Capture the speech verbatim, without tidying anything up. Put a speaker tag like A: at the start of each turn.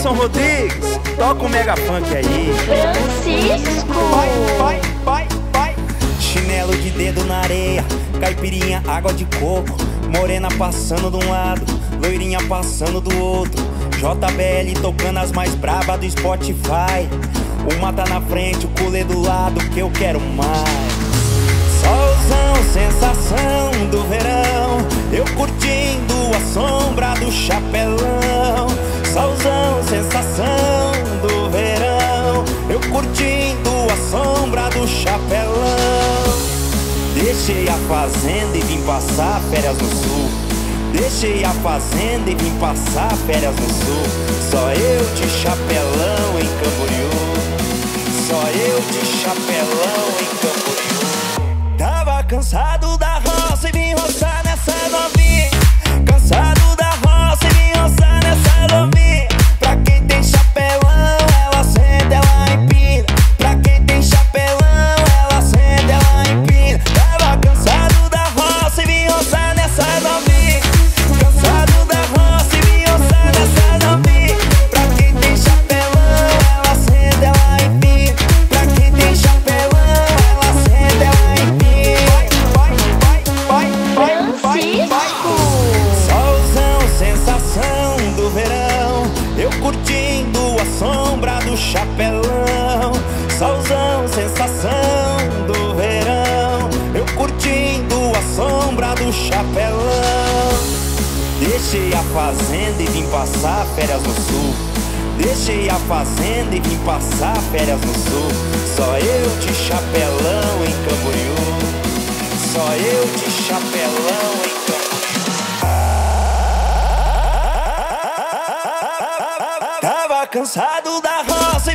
A: Alisson Rodrigues, toca o mega funk aí.
B: Francisco.
C: Vai, vai, vai, vai. Chinelo de dedo na areia, caipirinha, água de coco. Morena passando de um lado, loirinha passando do outro. J B L tocando as mais brabas do Spotify. Uma tá na frente, o culé do lado, que eu quero mais. Solzão, sensação do verão, eu curtindo a sombra do chapelão. Solzão, sensação do verão, eu curtindo a sombra do chapelão. Deixei a fazenda e vim passar férias no sul. Deixei a fazenda e vim passar férias no sul. Só eu de chapelão em Camboriú. Só eu de chapelão em Camboriú. Tava cansado da roça e vim roçar nessa novinha. Cansado da roça e vim roçar nessa novinha. Pra quem tem chapelão, ela senta, ela empina. Pra quem tem chapelão, ela senta, ela empina. Tava cansado da roça e vim roçar nessa novinha. Cansado da roça e vim roçar nessa novinha. Pra quem tem chapelão, ela senta, ela empina. Pra quem tem chapelão, ela senta, ela empina. Vai, vai, vai, vai, vai, vai. Solzão, sensação do verão, eu curtindo a sombra do chapelão. Solzão, sensação do verão, eu curtindo a sombra do chapelão. Deixei a fazenda e vim passar férias no sul. Deixei a fazenda e vim passar férias no sul. Só eu de chapelão em Camboriú. Só eu de chapelão em Camboriú. Tava cansado da roça